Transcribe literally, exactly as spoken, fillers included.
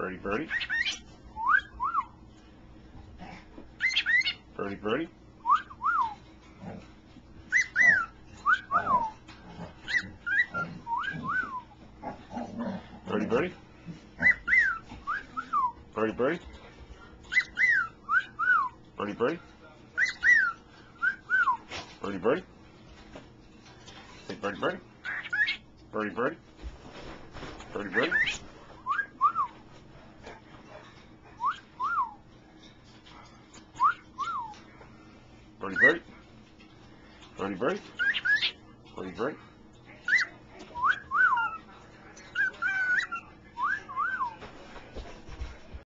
Birdie Birdie. Birdie Birdie. Birdie Birdie. Birdie Birdie. Birdie Birdie. Birdie Birdie. Hey, Birdie Birdie. Birdie Birdie. Birdie Birdie. Birdie Birdie. Birdie Birdie. Birdie Birdie.